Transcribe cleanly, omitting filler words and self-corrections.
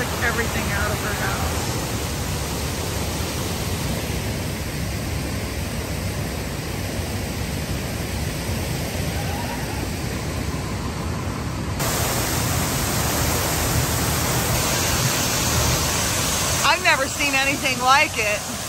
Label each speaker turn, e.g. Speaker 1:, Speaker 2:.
Speaker 1: took everything out of her house. I've never seen anything like it.